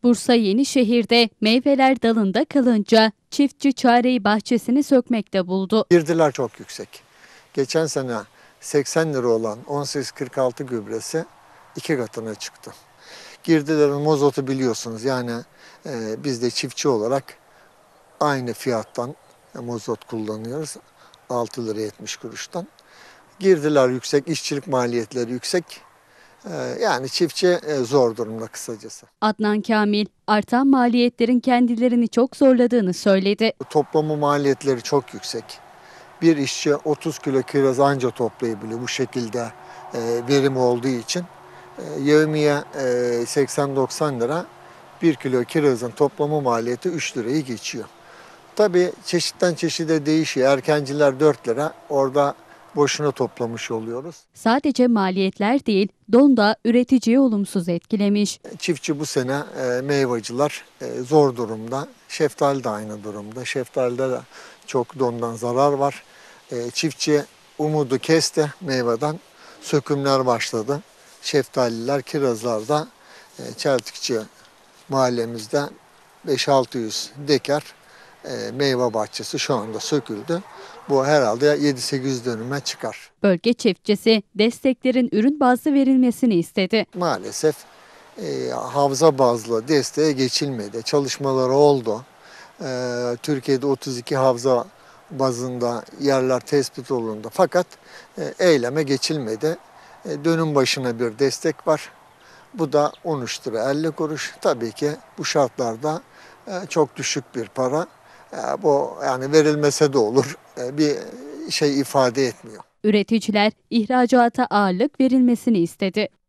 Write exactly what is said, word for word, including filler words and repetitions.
Bursa Yenişehir'de meyveler dalında kalınca çiftçi çareyi bahçesini sökmekte buldu. Girdiler çok yüksek. Geçen sene seksen lira olan on sekiz kırk altı gübresi iki katına çıktı. Girdilerin mozotu biliyorsunuz, yani e, biz de çiftçi olarak aynı fiyattan mozot kullanıyoruz. altı lira yetmiş kuruştan. Girdiler yüksek, işçilik maliyetleri yüksek. E, yani çiftçi e, zor durumda kısacası. Adnan Kamil, artan maliyetlerin kendilerini çok zorladığını söyledi. Toplama maliyetleri çok yüksek. Bir işçi otuz kilo kiraz anca toplayabiliyor bu şekilde e, verim olduğu için. E, yevmiye e, seksen doksan lira, bir kilo kirazın toplama maliyeti üç lirayı geçiyor. Tabii çeşitten çeşide değişiyor. Erkenciler dört lira, orada boşuna toplamış oluyoruz. Sadece maliyetler değil, don da üreticiyi olumsuz etkilemiş. Çiftçi bu sene e, meyvacılar e, zor durumda. Şeftali de aynı durumda. Şeftalide de çok dondan zarar var. E, çiftçi umudu kesti meyveden. Sökümler başladı. Şeftaliler, kirazlarda e, Çeltikçi mahallemizde beş altı yüz dekar e, meyve bahçesi şu anda söküldü. Bu herhalde yedi sekiz dönüme çıkar. Bölge çiftçisi desteklerin ürün bazlı verilmesini istedi. Maalesef e, havza bazlı desteğe geçilmedi. Çalışmaları oldu. E, Türkiye'de otuz iki havza bazında yerler tespit olundu. Fakat e, eyleme geçilmedi. E, dönüm başına bir destek var. Bu da on üç lira elli kuruş. Tabii ki bu şartlarda e, çok düşük bir para. E, bu yani verilmese de olur. E, bir şey ifade etmiyor. Üreticiler ihracata ağırlık verilmesini istedi.